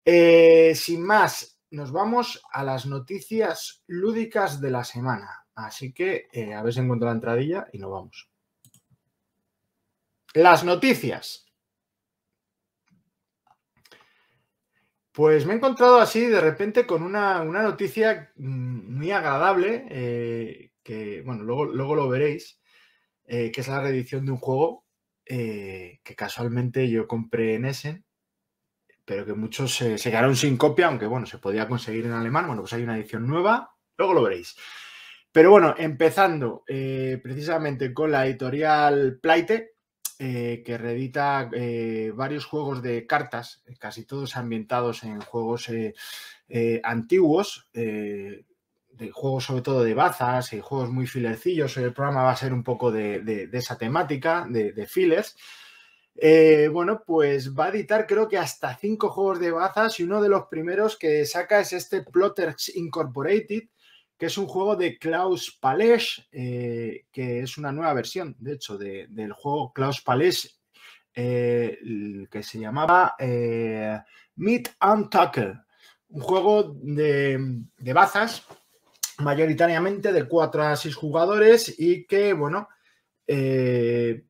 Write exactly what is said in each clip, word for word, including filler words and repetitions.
Eh, sin más, nos vamos a las noticias lúdicas de la semana. Así que eh, a ver si encuentro la entradilla y nos vamos. Las noticias. Pues me he encontrado así de repente con una, una noticia muy agradable, eh, que bueno, luego, luego lo veréis, eh, que es la reedición de un juego eh, que casualmente yo compré en Essen, pero que muchos se, se quedaron sin copia, aunque bueno, se podía conseguir en alemán. Bueno, pues hay una edición nueva, luego lo veréis. Pero bueno, empezando eh, precisamente con la editorial Pleite, eh, que reedita eh, varios juegos de cartas, casi todos ambientados en juegos eh, eh, antiguos, eh, de juegos sobre todo de bazas y juegos muy filercillos. El programa va a ser un poco de, de, de esa temática, de, de fillers. Eh, bueno, pues va a editar creo que hasta cinco juegos de bazas, y uno de los primeros que saca es este Plotters Incorporated, que es un juego de Klaus Palès, eh, que es una nueva versión, de hecho, de, del juego Klaus Palès, eh, que se llamaba eh, Meet and Tackle, un juego de, de bazas, mayoritariamente de cuatro a seis jugadores, y que, bueno, eh,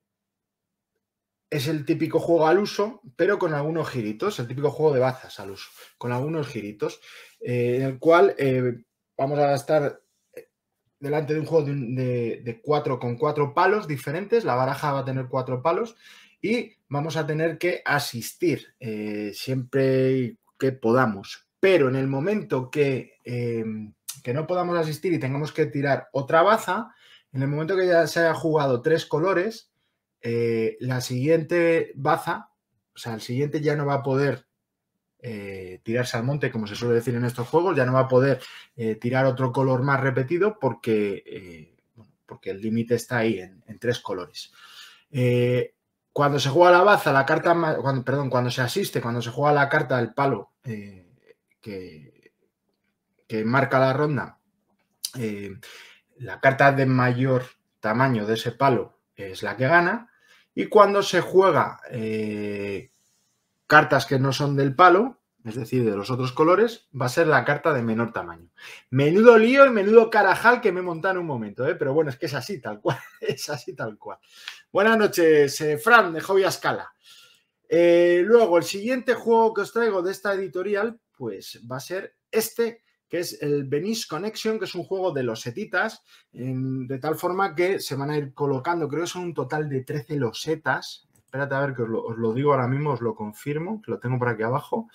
es el típico juego al uso, pero con algunos giritos, el típico juego de bazas al uso, con algunos giritos, eh, en el cual eh, vamos a estar delante de un juego de, de, de cuatro con cuatro palos diferentes. La baraja va a tener cuatro palos y vamos a tener que asistir eh, siempre que podamos. Pero en el momento que, eh, que no podamos asistir y tengamos que tirar otra baza, en el momento que ya se haya jugado tres colores, eh, la siguiente baza, o sea, el siguiente ya no va a poder Eh, tirarse al monte, como se suele decir en estos juegos, ya no va a poder eh, tirar otro color más repetido porque, eh, bueno, porque el límite está ahí en, en tres colores. Eh, cuando se juega la baza, la carta, cuando, perdón, cuando se asiste, cuando se juega la carta del palo eh, que, que marca la ronda, eh, la carta de mayor tamaño de ese palo es la que gana, y cuando se juega eh, cartas que no son del palo, es decir, de los otros colores, va a ser la carta de menor tamaño. Menudo lío y menudo carajal que me he montado en un momento, ¿eh? Pero bueno, es que es así, tal cual. Es así, tal cual. Buenas noches, eh, Fran, de Hobby a Escala. Eh, luego, el siguiente juego que os traigo de esta editorial, pues va a ser este, que es el Venice Connection, que es un juego de losetitas, en, de tal forma que se van a ir colocando, creo que son un total de trece losetas. Espérate a ver que os lo, os lo digo ahora mismo, os lo confirmo, que lo tengo por aquí abajo.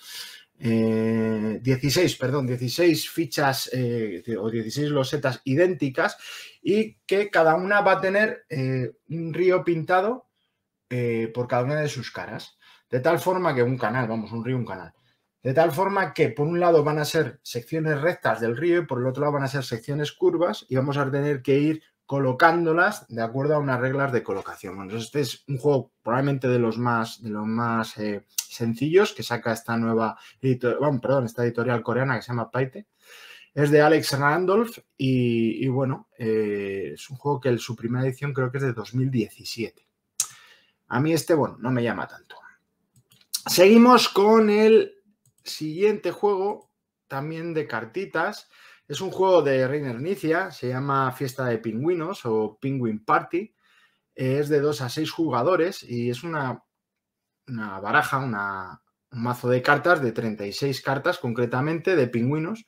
Eh, dieciséis, perdón, dieciséis fichas eh, o dieciséis losetas idénticas, y que cada una va a tener eh, un río pintado eh, por cada una de sus caras. De tal forma que un canal, vamos, un río, un canal. De tal forma que por un lado van a ser secciones rectas del río y por el otro lado van a ser secciones curvas, y vamos a tener que ir colocándolas de acuerdo a unas reglas de colocación. Bueno, este es un juego probablemente de los más, de los más eh, sencillos que saca esta nueva editorial, bueno, perdón, esta editorial coreana que se llama Pleite. Es de Alex Randolph y, y bueno, eh, es un juego que el, su primera edición creo que es de dos mil diecisiete. A mí este, bueno, no me llama tanto. Seguimos con el siguiente juego, también de cartitas. Es un juego de Reiner Knizia, se llama Fiesta de Pingüinos o Penguin Party. Es de dos a seis jugadores y es una, una baraja, una, un mazo de cartas de treinta y seis cartas, concretamente, de pingüinos.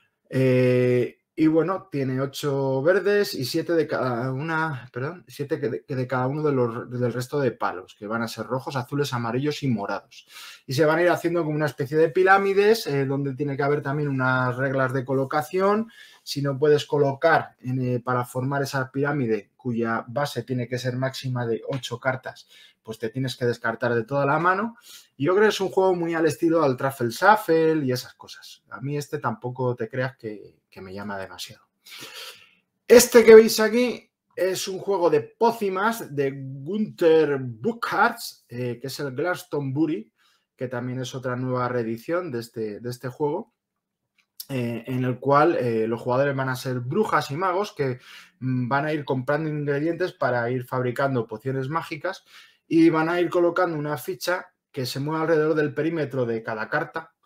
Eh, y bueno, tiene ocho verdes y siete de cada una, perdón, siete de, de cada uno de los, del resto de palos, que van a ser rojos, azules, amarillos y morados. Y se van a ir haciendo como una especie de pirámides, eh, donde tiene que haber también unas reglas de colocación. Si no puedes colocar en, eh, para formar esa pirámide, cuya base tiene que ser máxima de ocho cartas, pues te tienes que descartar de toda la mano. Y yo creo que es un juego muy al estilo al Truffle Shuffle y esas cosas. A mí este tampoco te creas que, que me llama demasiado. Este que veis aquí es un juego de pócimas de Gunther Burkhardt, eh, que es el Glastonbury, que también es otra nueva reedición de este, de este juego, eh, en el cual eh, los jugadores van a ser brujas y magos que mm, van a ir comprando ingredientes para ir fabricando pociones mágicas, y van a ir colocando una ficha que se mueve alrededor del perímetro de cada carta,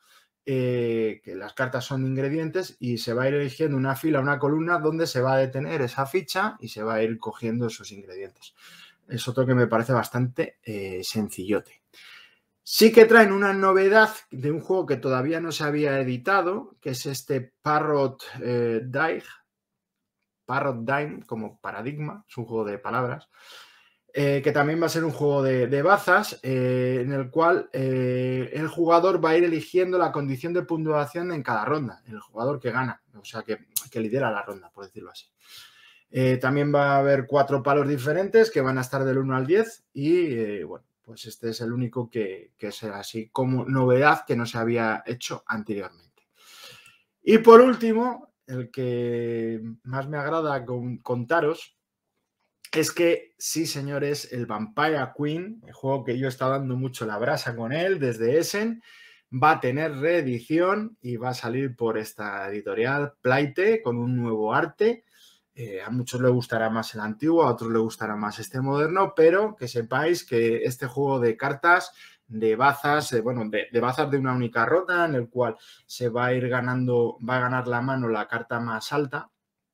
eh, que las cartas son ingredientes y se va a ir eligiendo una fila, una columna donde se va a detener esa ficha y se va a ir cogiendo esos ingredientes. Es otro que me parece bastante eh, sencillote. Sí que traen una novedad de un juego que todavía no se había editado, que es este Parrot eh, Dime, Parrot Dime como paradigma, es un juego de palabras, eh, que también va a ser un juego de, de bazas, eh, en el cual eh, el jugador va a ir eligiendo la condición de puntuación en cada ronda, el jugador que gana, o sea, que, que lidera la ronda, por decirlo así. Eh, también va a haber cuatro palos diferentes que van a estar del uno al diez y, eh, bueno, pues este es el único que, que es así como novedad que no se había hecho anteriormente. Y por último, el que más me agrada con, contaros es que, sí, señores, el Vampire Queen, el juego que yo he estado dando mucho la brasa con él desde Essen, va a tener reedición y va a salir por esta editorial Pleite con un nuevo arte. Eh, a muchos les gustará más el antiguo, a otros les gustará más este moderno, pero que sepáis que este juego de cartas, de bazas, eh, bueno, de, de bazas de una única ronda, en el cual se va a ir ganando, va a ganar la mano la carta más alta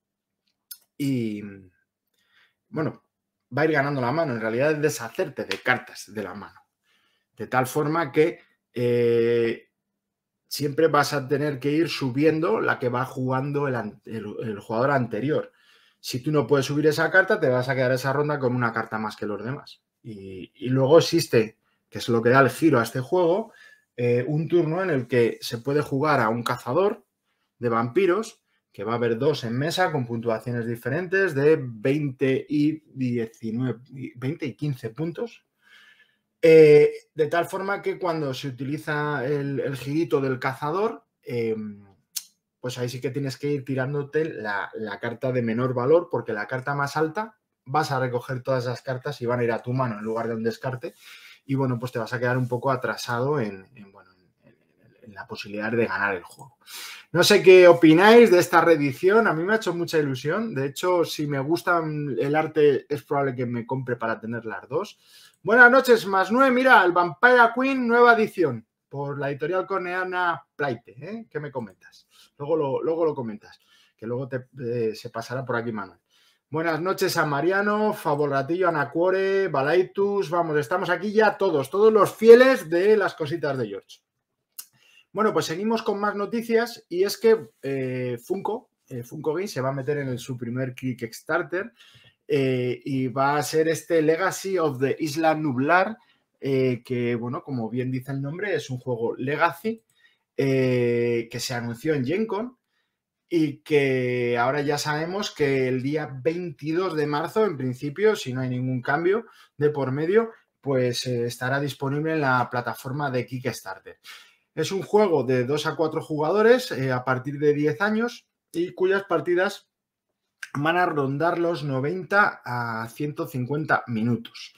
y, bueno, va a ir ganando la mano. En realidad es deshacerte de cartas de la mano. De tal forma que eh, siempre vas a tener que ir subiendo la que va jugando el, el, el jugador anterior. Si tú no puedes subir esa carta, te vas a quedar esa ronda con una carta más que los demás. Y, y luego existe, que es lo que da el giro a este juego, eh, un turno en el que se puede jugar a un cazador de vampiros, que va a haber dos en mesa con puntuaciones diferentes de veinte y diecinueve, veinte y quince puntos. Eh, de tal forma que cuando se utiliza el, el girito del cazador, eh, pues ahí sí que tienes que ir tirándote la, la carta de menor valor, porque la carta más alta vas a recoger todas esas cartas y van a ir a tu mano en lugar de un descarte. Y bueno, pues te vas a quedar un poco atrasado en, en, bueno, en, en la posibilidad de ganar el juego. No sé qué opináis de esta reedición. A mí me ha hecho mucha ilusión. De hecho, si me gusta el arte, es probable que me compre para tener las dos. Buenas noches, más nueve. Mira, el Vampire Queen, nueva edición, por la editorial coreana Pleite. ¿eh? ¿Qué me comentas? Luego lo, luego lo comentas, que luego te, eh, se pasará por aquí, Manuel. Buenas noches a Mariano, Favorratillo, Anacuore, Balaitus. Vamos, estamos aquí ya todos, todos los fieles de las cositas de George. Bueno, pues seguimos con más noticias y es que eh, Funko, eh, Funko Games se va a meter en el, su primer Kickstarter eh, y va a ser este Legacy of the Isla Nublar, eh, que, bueno, como bien dice el nombre, es un juego Legacy eh, que se anunció en Gen Con y que ahora ya sabemos que el día veintidós de marzo, en principio, si no hay ningún cambio de por medio, pues eh, estará disponible en la plataforma de Kickstarter. Es un juego de dos a cuatro jugadores eh, a partir de diez años y cuyas partidas van a rondar los noventa a ciento cincuenta minutos.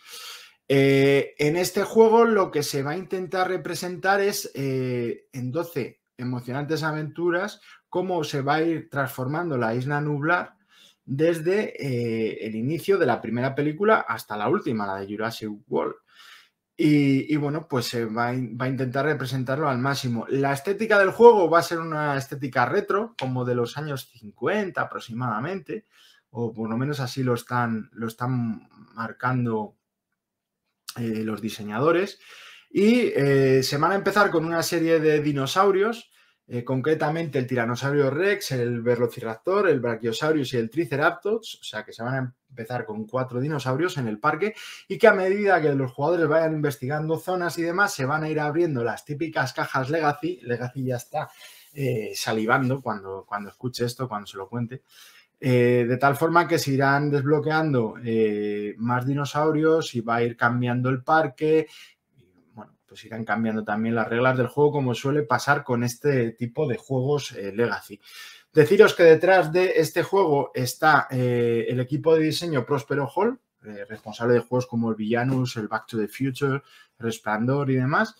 Eh, en este juego lo que se va a intentar representar es eh, en doce emocionantes aventuras cómo se va a ir transformando la isla Nublar desde eh, el inicio de la primera película hasta la última, la de Jurassic World. Y, y bueno, pues se va, va a intentar representarlo al máximo. La estética del juego va a ser una estética retro, como de los años cincuenta aproximadamente, o por lo menos así lo están, lo están marcando eh, los diseñadores. Y eh, se van a empezar con una serie de dinosaurios, eh, concretamente el tiranosaurio Rex, el velociraptor, el brachiosaurus y el triceratops, o sea que se van a empezar con cuatro dinosaurios en el parque y que a medida que los jugadores vayan investigando zonas y demás, se van a ir abriendo las típicas cajas Legacy. Legacy ya está eh, salivando cuando, cuando escuche esto, cuando se lo cuente. Eh, de tal forma que se irán desbloqueando eh, más dinosaurios y va a ir cambiando el parque. Pues irán cambiando también las reglas del juego, como suele pasar con este tipo de juegos eh, Legacy. Deciros que detrás de este juego está eh, el equipo de diseño Prospero Hall, eh, responsable de juegos como el Villanus, el Back to the Future, Resplandor y demás.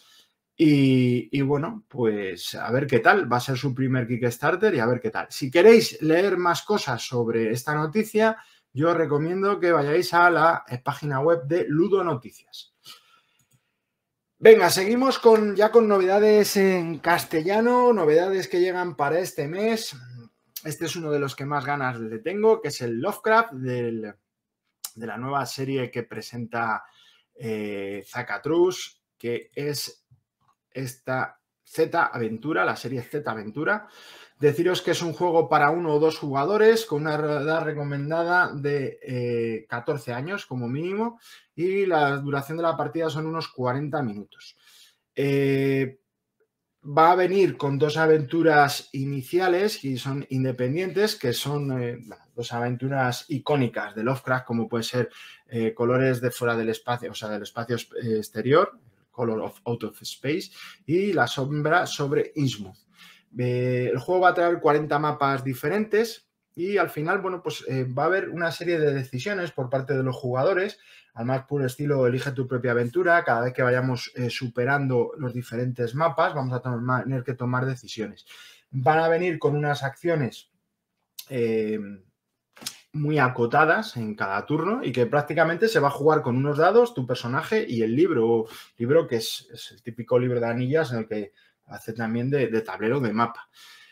Y, y bueno, pues a ver qué tal. Va a ser su primer Kickstarter y a ver qué tal. Si queréis leer más cosas sobre esta noticia, yo os recomiendo que vayáis a la página web de Ludo Noticias. Venga, seguimos con, ya con novedades en castellano, novedades que llegan para este mes. Este es uno de los que más ganas le tengo, que es el Lovecraft del, de la nueva serie que presenta eh, Zacatrus, que es esta Z Aventura, la serie Z Aventura. Deciros que es un juego para uno o dos jugadores con una edad recomendada de eh, catorce años como mínimo y la duración de la partida son unos cuarenta minutos. Eh, va a venir con dos aventuras iniciales y son independientes, que son eh, dos aventuras icónicas de Lovecraft, como puede ser eh, Colores de fuera del espacio, o sea, del espacio exterior, Color of Out of Space, y La sombra sobre Innsmouth. Eh, el juego va a traer cuarenta mapas diferentes y al final, bueno, pues eh, va a haber una serie de decisiones por parte de los jugadores, al más puro estilo elige tu propia aventura. Cada vez que vayamos eh, superando los diferentes mapas vamos a tomar, tener que tomar decisiones. Van a venir con unas acciones eh, muy acotadas en cada turno y que prácticamente se va a jugar con unos dados, tu personaje y el libro, libro que es, es el típico libro de anillas en el que hace también de, de tablero de mapa.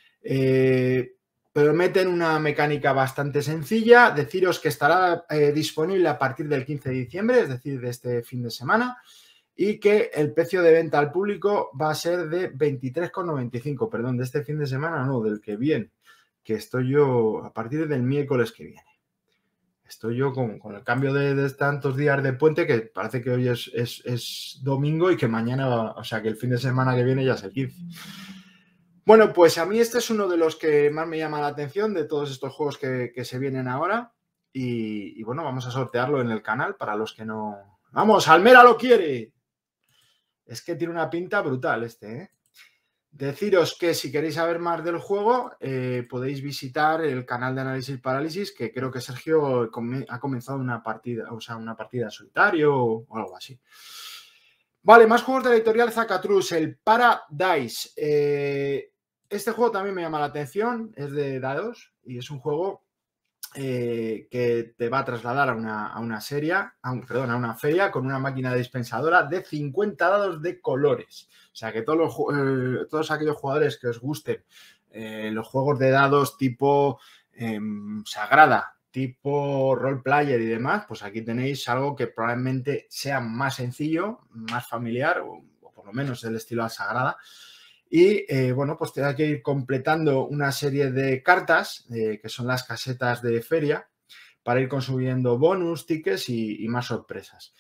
Eh, pero meten una mecánica bastante sencilla. Deciros que estará eh, disponible a partir del quince de diciembre, es decir, de este fin de semana, y que el precio de venta al público va a ser de veintitrés con noventa y cinco, perdón, de este fin de semana, no, del que viene, que estoy yo a partir del miércoles que viene. Estoy yo con, con el cambio de, de tantos días de puente que parece que hoy es, es, es domingo y que mañana, o sea, que el fin de semana que viene ya es el quince. Bueno, pues a mí este es uno de los que más me llama la atención de todos estos juegos que, que se vienen ahora. Y, y bueno, vamos a sortearlo en el canal para los que no... ¡Vamos, Almera lo quiere! Es que tiene una pinta brutal este, ¿eh? Deciros que si queréis saber más del juego, eh, podéis visitar el canal de Análisis Parálisis, que creo que Sergio ha comenzado una partida, o sea, una partida en solitario o algo así. Vale, más juegos de la editorial Zacatrus, el Paradise. Eh, este juego también me llama la atención, es de dados y es un juego eh, que te va a trasladar a una, a una serie, a un, perdón, a una feria con una máquina dispensadora de cincuenta dados de colores. O sea, que todos, los, eh, todos aquellos jugadores que os gusten eh, los juegos de dados tipo eh, Sagrada, tipo Role Player y demás, pues aquí tenéis algo que probablemente sea más sencillo, más familiar, o, o por lo menos del estilo Sagrada. Y eh, bueno, pues te hay que ir completando una serie de cartas, eh, que son las casetas de feria, para ir consumiendo bonus, tickets y, y más sorpresas.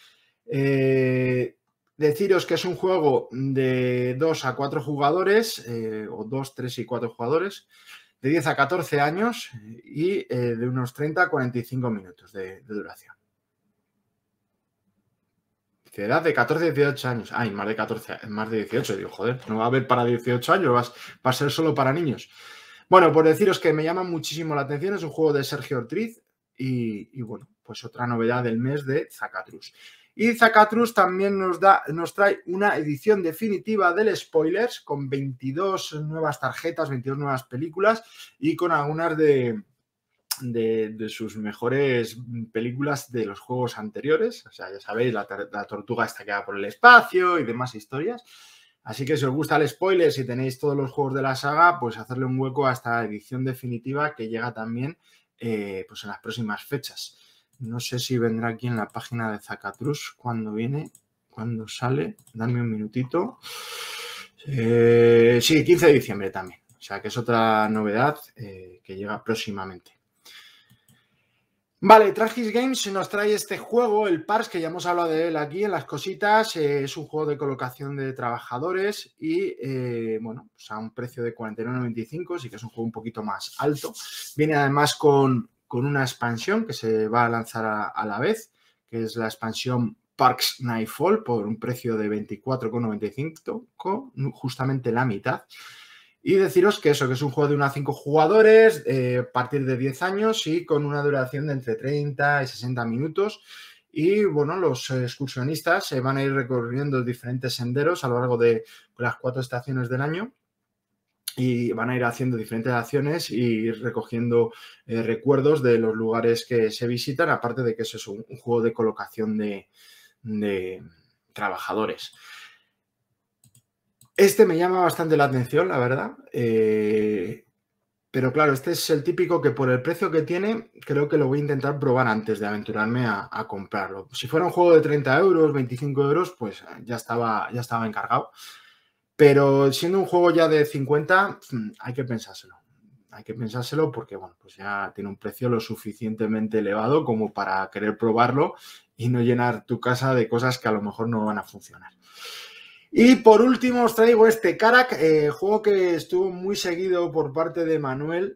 Eh, deciros que es un juego de dos a cuatro jugadores, eh, o dos, tres y cuatro jugadores, de diez a catorce años y eh, de unos treinta a cuarenta y cinco minutos de, de duración. Edad de catorce a dieciocho años. Ay, más de catorce, más de dieciocho. Digo, joder, no va a haber para dieciocho años, va, va a ser solo para niños. Bueno, por deciros que me llama muchísimo la atención, es un juego de Sergio Ortiz y, y bueno, pues otra novedad del mes de Zacatrus. Y Zacatrus también nos, da, nos trae una edición definitiva del Spoilers con veintidós nuevas tarjetas, veintidós nuevas películas y con algunas de... De, de sus mejores películas de los juegos anteriores. O sea, ya sabéis, la, la tortuga está que va por el espacio y demás historias. Así que si os gusta el spoiler, si tenéis todos los juegos de la saga, pues hacerle un hueco a esta edición definitiva que llega también eh, pues en las próximas fechas. No sé si vendrá aquí en la página de Zacatrus cuando viene, cuando sale. Dame un minutito. Eh, sí, quince de diciembre también. O sea, que es otra novedad eh, que llega próximamente. Vale, Tragis Games nos trae este juego, el Pars, que ya hemos hablado de él aquí en las cositas. Eh, es un juego de colocación de trabajadores y, eh, bueno, pues a un precio de cuarenta y nueve noventa y cinco, sí que es un juego un poquito más alto. Viene además con, con una expansión que se va a lanzar a, a la vez, que es la expansión Parks Nightfall, por un precio de veinticuatro con noventa y cinco, justamente la mitad. Y deciros que eso, que es un juego de uno a cinco jugadores, eh, a partir de diez años y con una duración de entre treinta y sesenta minutos. Y bueno, los excursionistas se van a ir recorriendo diferentes senderos a lo largo de las cuatro estaciones del año y van a ir haciendo diferentes acciones y recogiendo eh, recuerdos de los lugares que se visitan, aparte de que eso es un, un juego de colocación de, de trabajadores. Este me llama bastante la atención, la verdad. Eh, pero claro, este es el típico que por el precio que tiene, creo que lo voy a intentar probar antes de aventurarme a, a comprarlo. Si fuera un juego de treinta euros, veinticinco euros, pues ya estaba, ya estaba encargado. Pero siendo un juego ya de cincuenta, hay que pensárselo. Hay que pensárselo porque, bueno, pues ya tiene un precio lo suficientemente elevado como para querer probarlo y no llenar tu casa de cosas que a lo mejor no van a funcionar. Y por último os traigo este Karak, eh, juego que estuvo muy seguido por parte de Manuel.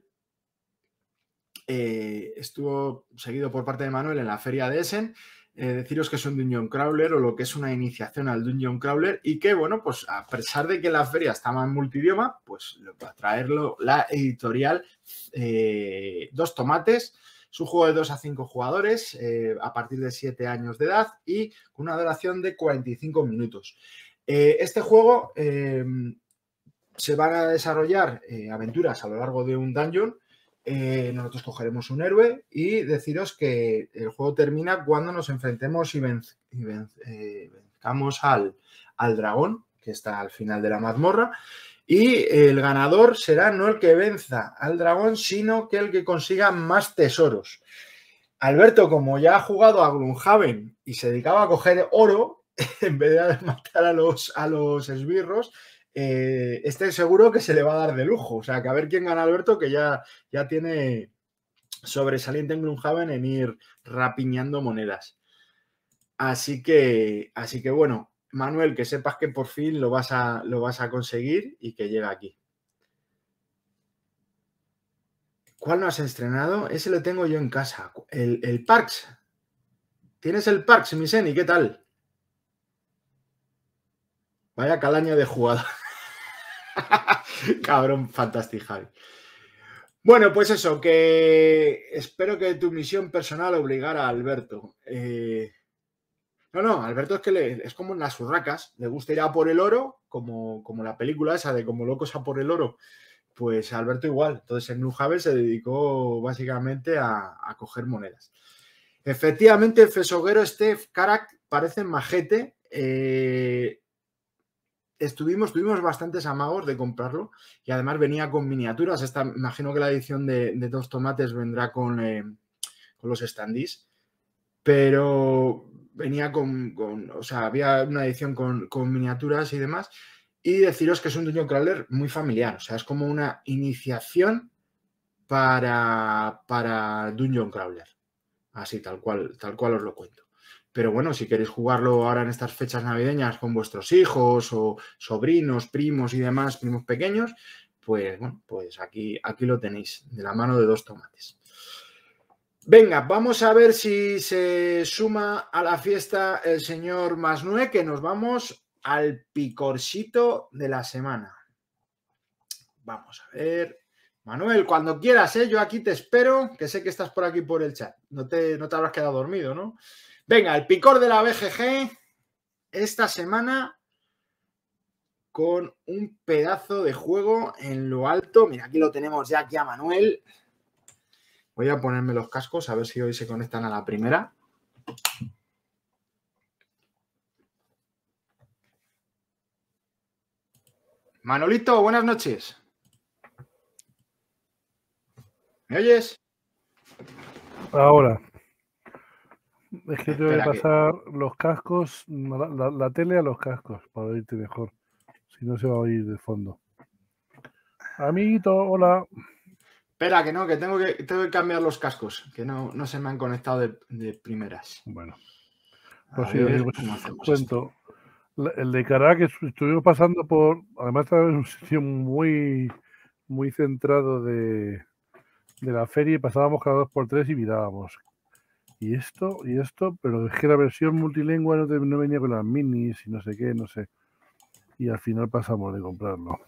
Eh, estuvo seguido por parte de Manuel en la feria de Essen. Eh, deciros que es un Dungeon Crawler o lo que es una iniciación al Dungeon Crawler y que, bueno, pues a pesar de que la feria estaba en multidioma, pues va a traerlo la editorial eh, Dos Tomates. Es un juego de dos a cinco jugadores eh, a partir de siete años de edad y con una duración de cuarenta y cinco minutos. Eh, este juego eh, se van a desarrollar eh, aventuras a lo largo de un dungeon. Eh, nosotros cogeremos un héroe y deciros que el juego termina cuando nos enfrentemos y, venz, y venz, eh, venzcamos al, al dragón, que está al final de la mazmorra. Y el ganador será no el que venza al dragón, sino que el que consiga más tesoros. Alberto, como ya ha jugado a Gloomhaven y se dedicaba a coger oro, en vez de matar a los, a los esbirros, eh, este seguro que se le va a dar de lujo. O sea, que a ver quién gana Alberto, que ya, ya tiene sobresaliente en Gloomhaven en ir rapiñando monedas. Así que, así que bueno, Manuel, que sepas que por fin lo vas a, lo vas a conseguir y que llega aquí. ¿Cuál no has estrenado? Ese lo tengo yo en casa. El, el Parks. ¿Tienes el Parks, Miseni? ¿Qué tal? Vaya calaña de jugada. Cabrón, fantástico, Javi. Bueno, pues eso, que espero que tu misión personal obligara a Alberto. Eh... No, no, Alberto es que le, es como en las urracas, le gusta ir a por el oro, como, como la película esa de como locos a por el oro. Pues Alberto igual. Entonces en Gloomhaven se dedicó básicamente a, a coger monedas. Efectivamente, el fesoguero este Karak parece majete. Eh, estuvimos, tuvimos bastantes amagos de comprarlo y además venía con miniaturas. Esta, imagino que la edición de, de Dos Tomates vendrá con, eh, con los standees, pero venía con, con, o sea, había una edición con, con miniaturas y demás. Y deciros que es un Dungeon Crawler muy familiar, o sea, es como una iniciación para, para Dungeon Crawler. Así, tal cual, tal cual os lo cuento. Pero bueno, si queréis jugarlo ahora en estas fechas navideñas con vuestros hijos o sobrinos, primos y demás, primos pequeños, pues bueno, pues aquí, aquí lo tenéis, de la mano de Dos Tomates. Venga, vamos a ver si se suma a la fiesta el señor Masnue, que nos vamos al picorcito de la semana. Vamos a ver. Manuel, cuando quieras, ¿eh? Yo aquí te espero, que sé que estás por aquí por el chat. No te, no te habrás quedado dormido, ¿no? Venga, el picor de la B G G esta semana con un pedazo de juego en lo alto. Mira, aquí lo tenemos ya aquí a Manuel. Voy a ponerme los cascos a ver si hoy se conectan a la primera. Manolito, buenas noches. ¿Me oyes? Ahora. Es que tengo que pasar que... los cascos, la, la, la tele a los cascos para oírte mejor. Si no se va a oír de fondo. Amiguito, hola. Espera, que no, que tengo que, tengo que cambiar los cascos, que no, no se me han conectado de, de primeras. Bueno. Pues a sí, ver, pues, cuento. Esto. El de Karak estuvimos pasando por, además estaba en un sitio muy, muy centrado de, de la feria y pasábamos cada dos por tres y mirábamos. Y esto, y esto, pero es que la versión multilingüe no, te, no venía con las minis y no sé qué, no sé. Y al final pasamos de comprarlo.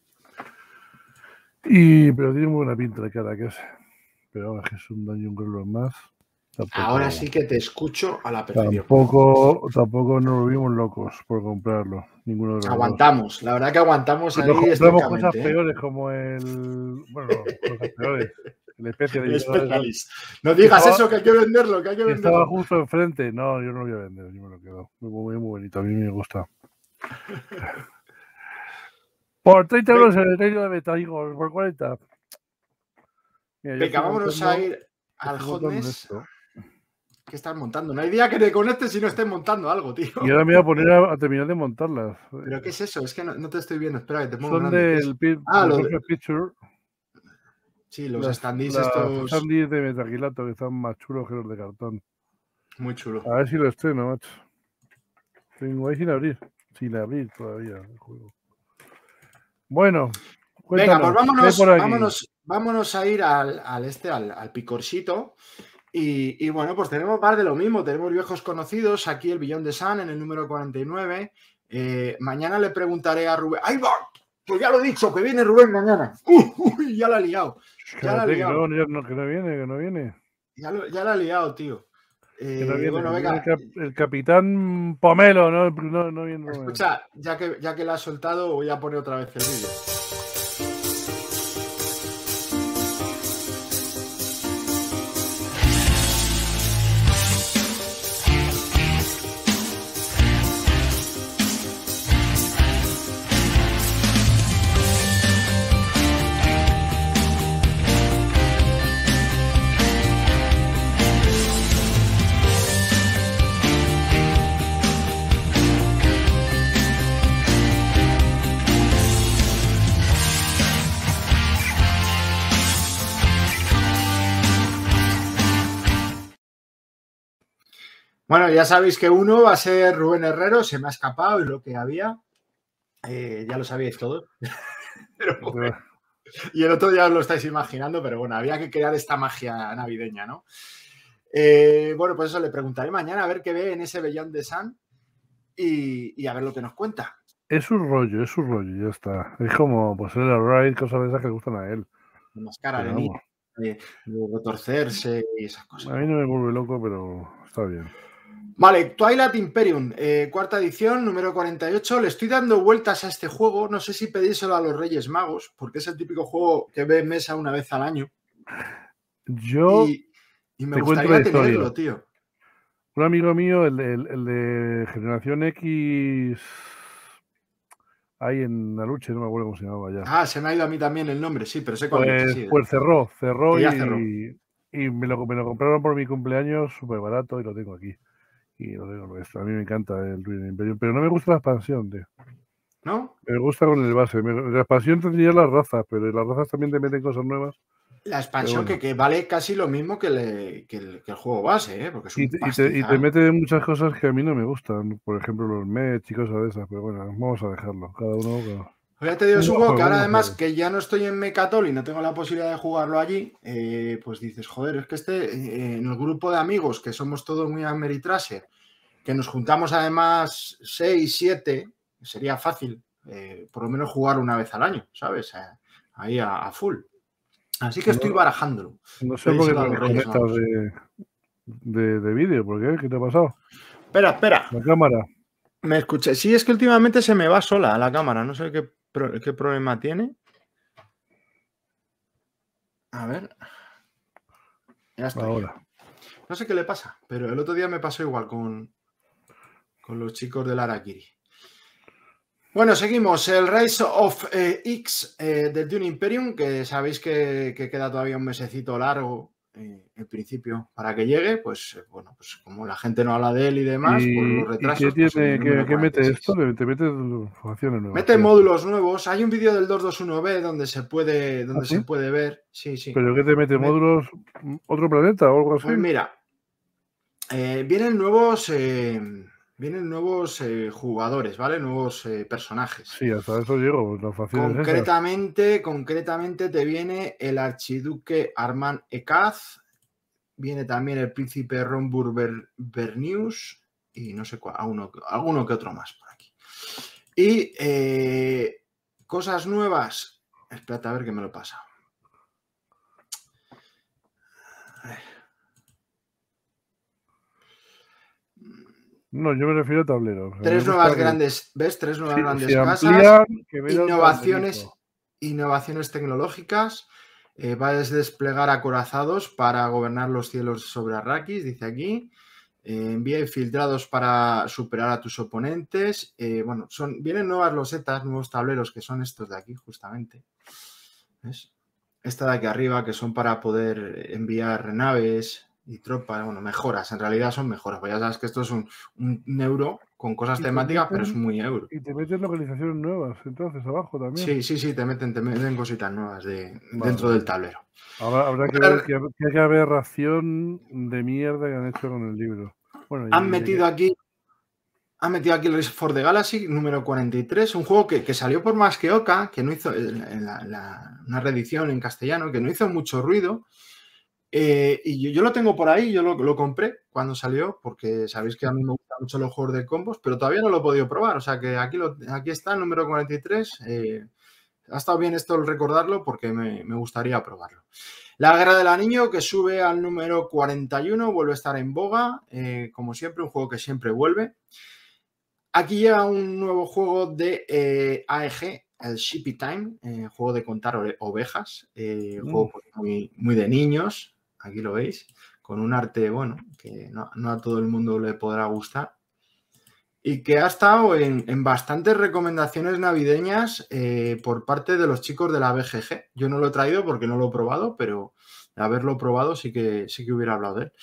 Y, pero tiene muy buena pinta de cara que es. Pero ahora es que es un Dungeon Crawler más. Tampoco, ahora sí que te escucho a la perfección. Tampoco, tampoco nos volvimos locos por comprarlo. Ninguno de los aguantamos, dos. La verdad que aguantamos ahí. Nos compramos cosas ¿eh? peores como el. Bueno, no, cosas peores. El especie de Specialist. No digas estaba, eso, que hay que venderlo, que hay que venderlo. Estaba justo enfrente. No, yo no lo voy a vender, yo me lo quedo. Muy, muy, muy bonito, a mí me gusta. Por treinta euros el Ethereum de Metaigor, por cuarenta. Mira, venga, vámonos a ir al Hotness. ¿Qué estás montando? No hay día que te conectes si no estés montando algo, tío. Y ahora me voy a poner a, a terminar de montarlas. ¿Pero qué es eso? Es que no, no te estoy viendo. Espera, que te pongo Son grande. del de ah, lo de... Picture. Sí, los las, standees las estos... Los standees de metaquilato que están más chulos que los de cartón. Muy chulo. A ver si lo estreno, macho. Tengo ahí sin abrir. Sin abrir todavía el juego. Bueno. Venga, pues vámonos, vámonos, vámonos a ir al, al este, al, al picorcito. Y, y bueno, pues tenemos más de lo mismo. Tenemos viejos conocidos. Aquí el Beyond the Sun en el número cuarenta y nueve. Eh, mañana le preguntaré a Rubén. ¡Ahí va! Pues ya lo he dicho, que viene Rubén mañana. ¡Uy! uy ya la ha liado. Ya la ha liado. Que no, no, que no viene, que no viene. Ya, lo, ya la ha liado, tío. Eh, que no viene, bueno, que venga. El, cap, el capitán Pomelo, no, no, no viene. Escucha, ya que, ya que la ha soltado, voy a poner otra vez el vídeo. Bueno, ya sabéis que uno va a ser Rubén Herrero, se me ha escapado, es lo que había. Eh, ya lo sabíais todos. Pero, bueno, y el otro ya os lo estáis imaginando, pero bueno, había que crear esta magia navideña, ¿no? Eh, bueno, pues eso le preguntaré mañana a ver qué ve en ese Beyond the Sun y, y a ver lo que nos cuenta. Es un rollo, es un rollo, ya está. Es como, pues, el Ride, cosas de esas que le gustan a él. Mascara de mí, de, de retorcerse y esas cosas. A mí no me vuelve loco, pero está bien. Vale, Twilight Imperium, eh, cuarta edición, número cuarenta y ocho. Le estoy dando vueltas a este juego. No sé si pedírselo a los Reyes Magos, porque es el típico juego que ve en mesa una vez al año. Yo y, y me gustaría tenerlo, tío. Un amigo mío, el, el, el de Generación X, ahí en la lucha, no me acuerdo cómo se llamaba ya. Ah, se me ha ido a mí también el nombre, sí, pero sé cuál pues, es. Sí, pues cerró, cerró y, cerró. y me, lo, me lo compraron por mi cumpleaños súper barato y lo tengo aquí. Y lo tengo nuestro. A mí me encanta el Ruin Imperium, pero no me gusta la expansión, tío. ¿No? Me gusta con el base. Me, la expansión tendría las razas, pero las razas también te meten cosas nuevas. La expansión bueno. que, que vale casi lo mismo que, le, que, el, que el juego base, ¿eh? Porque es un y, te, y, te, y te mete muchas cosas que a mí no me gustan. Por ejemplo, los mech y cosas de esas. Pero bueno, vamos a dejarlo. Cada uno... Cada... Ya te digo, es un juego que ahora además que ya no estoy en Mecatol y no tengo la posibilidad de jugarlo allí, eh, pues dices, joder, es que este, eh, en el grupo de amigos, que somos todos muy Ameritraser, que nos juntamos además seis, siete, sería fácil, eh, por lo menos jugar una vez al año, ¿sabes? Eh, ahí a, a full. Así que estoy barajándolo. No sé por qué te conectas de, de, de vídeo, ¿por qué? ¿Qué te ha pasado? Espera, espera. La cámara. Me escuché. Sí, es que últimamente se me va sola la cámara, no sé qué, qué problema tiene. A ver. Ya estoy. Ahora. No sé qué le pasa, pero el otro día me pasó igual con, con los chicos del Arakiri. Bueno, seguimos. El Rise of eh, X eh, del Dune Imperium, que sabéis que, que queda todavía un mesecito largo, eh, en principio, para que llegue. Pues eh, bueno, pues como la gente no habla de él y demás, ¿Y, por los retrasos. ¿y qué, tiene, pues, ¿qué, ¿qué mete esto? ¿Te mete funciones nuevas? Mete módulos nuevos. Hay un vídeo del dos dos uno B donde se puede, donde ¿Ah, sí? se puede ver. Sí, sí. ¿Pero qué te mete? ¿Módulos? ¿Otro planeta o algo así? Pues mira, eh, vienen nuevos... Eh, Vienen nuevos eh, jugadores, ¿vale? Nuevos eh, personajes. Sí, hasta eso llego. Las concretamente, esas. concretamente te viene el archiduque Armand Ekaz, viene también el príncipe Rombur Ber Bernius y no sé cuál, alguno, alguno que otro más por aquí. Y eh, cosas nuevas. Espérate a ver que me lo pasa. A ver. No, yo me refiero a tablero. Tres nuevas grandes, ¿ves? Tres nuevas sí, grandes si casas, amplían, que innovaciones, innovaciones tecnológicas, eh, va a desplegar acorazados para gobernar los cielos sobre Arrakis, dice aquí. Eh, envía infiltrados para superar a tus oponentes. Eh, bueno, son, vienen nuevas losetas, nuevos tableros, que son estos de aquí, justamente. ¿Ves? Esta de aquí arriba, que son para poder enviar naves y tropas, bueno, mejoras. En realidad son mejoras. Pues ya sabes que esto es un, un euro con cosas temáticas, meten, pero es muy euro. Y te meten localizaciones nuevas, entonces, abajo también. Sí, sí, sí, te meten, te meten cositas nuevas de, vale. dentro del tablero. Ahora habrá que ver qué, qué aberración de mierda que han hecho con el libro. Bueno, han metido que... aquí han metido aquí el Race for the Galaxy número cuarenta y tres, un juego que, que salió por más que Oca, que no hizo en la, la, una reedición en castellano, que no hizo mucho ruido. Eh, y yo, yo lo tengo por ahí, yo lo, lo compré cuando salió, porque sabéis que a mí me gustan mucho los juegos de combos, pero todavía no lo he podido probar. O sea que aquí, lo, aquí está el número cuarenta y tres. Eh, ha estado bien esto el recordarlo porque me, me gustaría probarlo. La Guerra del Anillo, que sube al número cuarenta y uno, vuelve a estar en boga, eh, como siempre, un juego que siempre vuelve. Aquí llega un nuevo juego de eh, A E G, el Shippy Time, eh, juego de contar ovejas, eh, mm. juego muy, muy de niños, aquí lo veis, con un arte, bueno, que no, no a todo el mundo le podrá gustar, y que ha estado en, en bastantes recomendaciones navideñas eh, por parte de los chicos de la B G G. Yo no lo he traído porque no lo he probado, pero de haberlo probado sí que, sí que hubiera hablado de él.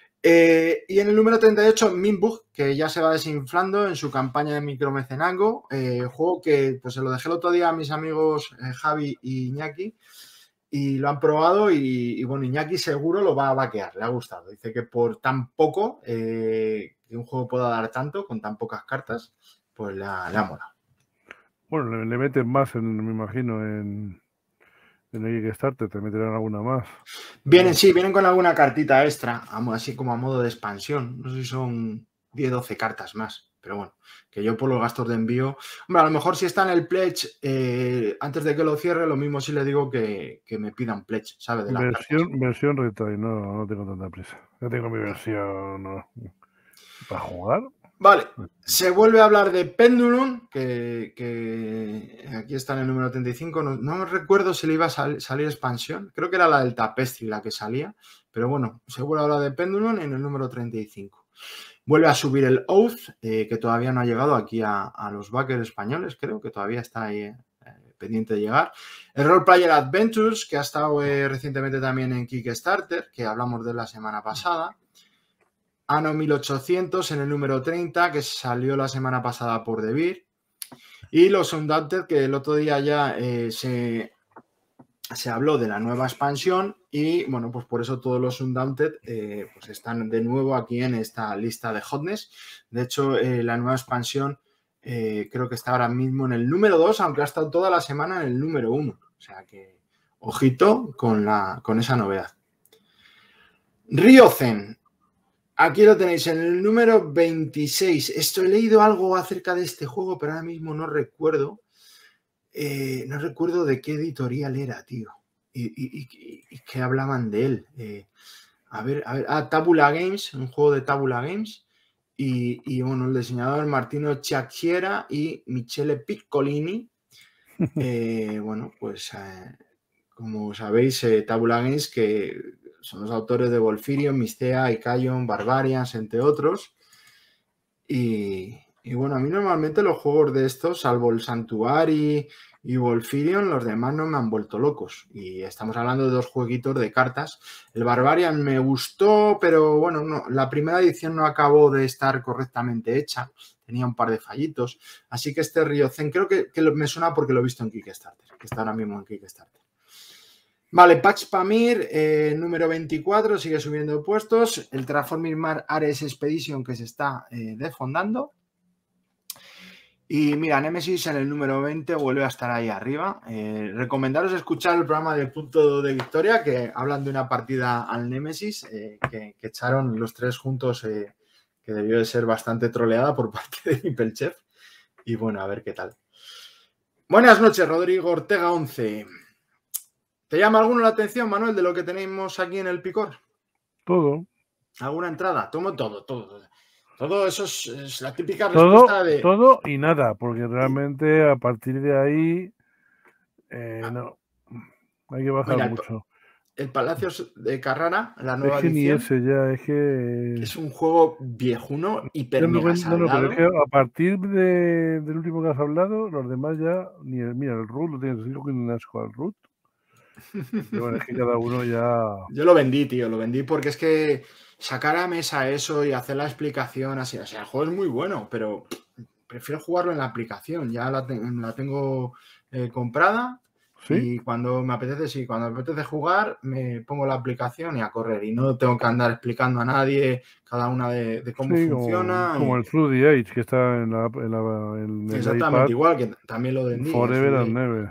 Eh, y en el número treinta y ocho, Minbug, que ya se va desinflando en su campaña de micromecenango, eh, juego que pues se lo dejé el otro día a mis amigos eh, Javi y Iñaki, y lo han probado y, y bueno, Iñaki seguro lo va a vaquear, le ha gustado. Dice que por tan poco, eh, que un juego pueda dar tanto, con tan pocas cartas, pues le ha, le ha molado. Bueno, le, le meten más, en, me imagino, en... En el Kickstarter te meterán alguna más. Vienen, sí, vienen con alguna cartita extra, así como a modo de expansión. No sé si son diez, doce cartas más. Pero bueno, que yo por los gastos de envío... Hombre, a lo mejor si está en el pledge, eh, antes de que lo cierre, lo mismo si le digo que, que me pidan pledge, ¿sabes? De versión, versión retail, no, no tengo tanta prisa. Ya tengo mi versión no, para jugar. Vale, se vuelve a hablar de Pendulum, que, que aquí está en el número treinta y cinco. No, no recuerdo si le iba a sal, salir expansión. Creo que era la del Tapestry la que salía. Pero bueno, se vuelve a hablar de Pendulum en el número treinta y cinco. Vuelve a subir el Oath, eh, que todavía no ha llegado aquí a, a los backers españoles. Creo que todavía está ahí eh, pendiente de llegar. El Role Player Adventures, que ha estado eh, recientemente también en Kickstarter, que hablamos de la semana pasada. Anno mil ochocientos en el número treinta, que salió la semana pasada por Devir. Y los Undaunted, que el otro día ya eh, se, se habló de la nueva expansión. Y bueno, pues por eso todos los Undaunted eh, pues están de nuevo aquí en esta lista de Hotness. De hecho, eh, la nueva expansión eh, creo que está ahora mismo en el número dos, aunque ha estado toda la semana en el número uno. O sea que, ojito con, la, con esa novedad. Ryozen. Aquí lo tenéis en el número veintiséis. Esto he leído algo acerca de este juego, pero ahora mismo no recuerdo. Eh, no recuerdo de qué editorial era, tío. Y, y, y, y qué hablaban de él. Eh, a ver, a ver. Ah, Tabula Games, un juego de Tabula Games. Y, y bueno, el diseñador Martino Ciacchiera y Michele Piccolini. Eh, bueno, pues eh, como sabéis, eh, Tabula Games, que son los autores de Volfirion, Mystea, Icaion, Barbarians, entre otros. Y, y bueno, a mí normalmente los juegos de estos, salvo el Sanctuary y Volfirion, los demás no me han vuelto locos. Y estamos hablando de dos jueguitos de cartas. El Barbarian me gustó, pero bueno, no, la primera edición no acabó de estar correctamente hecha. Tenía un par de fallitos. Así que este Ryozen creo que, que me suena porque lo he visto en Kickstarter, que está ahora mismo en Kickstarter. Vale, Pax Pamir, eh, número veinticuatro, sigue subiendo puestos. El Terraforming Mars Ares Expedition, que se está eh, desfondando. Y mira, Nemesis en el número veinte vuelve a estar ahí arriba. Eh, recomendaros escuchar el programa de Punto de Victoria, que hablan de una partida al Nemesis eh, que, que echaron los tres juntos, eh, que debió de ser bastante troleada por parte de Impelchef. Y bueno, a ver qué tal. Buenas noches, Rodrigo Ortega once. ¿Te llama alguno la atención, Manuel, de lo que tenemos aquí en el Picor? Todo. ¿Alguna entrada? Tomo todo, todo. Todo eso es, es la típica todo, respuesta de... Todo y nada, porque realmente a partir de ahí eh, no, hay que bajar Mira, mucho. el Palacio de Carrara, la nueva es que edición. Ni ese ya, es que... Es un juego viejuno, hiper no, mega no, no, pero es que saldado. a partir de, del último que has hablado, los demás ya, ni el, mira, el root, lo tienes, yo que un asco al root. Pero bueno, es que cada uno ya... Yo lo vendí, tío, lo vendí porque es que sacar a mesa eso y hacer la explicación así, o sea, el juego es muy bueno, pero prefiero jugarlo en la aplicación, ya la, te la tengo eh, comprada. ¿Sí? Y cuando me apetece, sí, cuando me apetece jugar, me pongo la aplicación y a correr. Y no tengo que andar explicando a nadie cada una de, de cómo sí, funciona. Como, como y... el Through the Age, que está en, la, en, la, en el Exactamente, iPad, igual, que también lo vendí. Forever and Never.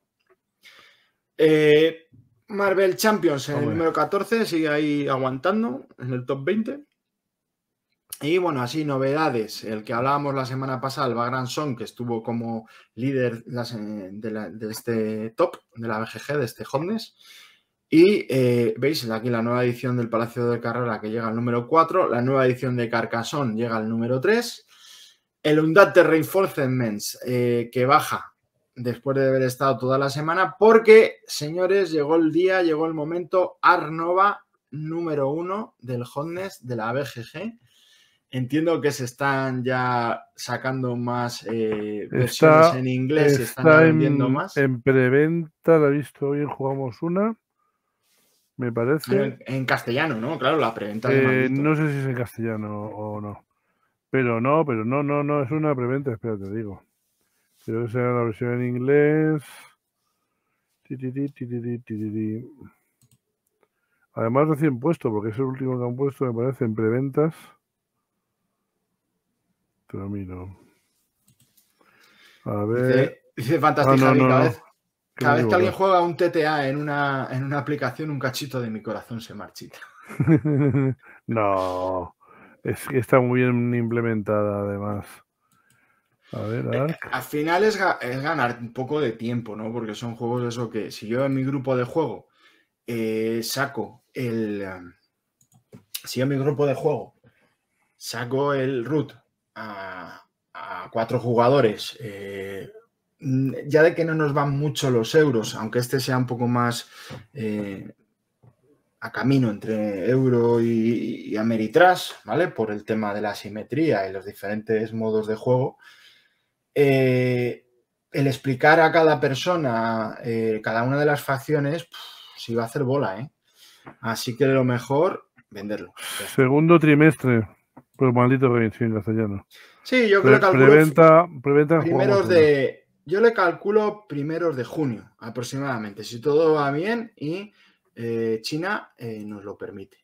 Eh, Marvel Champions en Hombre. el número catorce, sigue ahí aguantando en el top veinte. Y bueno, así novedades, el que hablábamos la semana pasada, el Vagrant Song, que estuvo como líder de, la, de este top, de la B G G, de este Hotness. Y eh, veis aquí la nueva edición del Palacio de Carrara que llega al número cuatro, la nueva edición de Carcassonne llega al número tres, el Undate Reinforcements eh, que baja después de haber estado toda la semana, porque, señores, llegó el día, llegó el momento, Arnova número uno del Hotness de la B G G. Entiendo que se están ya sacando más eh, versiones está, en inglés y están ya vendiendo en, más. En preventa, la he visto hoy en Jugamos Una, me parece. En, en castellano, ¿no? Claro, la preventa eh, No sé si es en castellano o no. Pero no, pero no, no, no, es una preventa, espera, te digo. Creo que será la versión en inglés. Además recién puesto, porque es el último que han puesto, me parece, en preventas. Te lo miro. A ver. Dice, dice Fantastic ah, no, Javi, no, cada no. vez, cada vez que alguien juega un T T A en una, en una aplicación, un cachito de mi corazón se marchita. No, es que está muy bien implementada además. A ver, eh, al final es, es ganar un poco de tiempo, ¿no? Porque son juegos de eso que si yo en mi grupo de juego eh, saco el... Um, si yo en mi grupo de juego saco el root a, a cuatro jugadores, eh, ya de que no nos van mucho los euros, aunque este sea un poco más eh, a camino entre euro y, y Ameritrash, ¿vale? Por el tema de la asimetría y los diferentes modos de juego. Eh, el explicar a cada persona eh, cada una de las facciones, se iba a hacer bola, ¿eh? Así que lo mejor, venderlo. Segundo trimestre. Pues maldito Games en castellano. Sí, yo Pre le calculo preventa, preventa primeros de, yo le calculo primeros de junio aproximadamente, si todo va bien y eh, China eh, nos lo permite.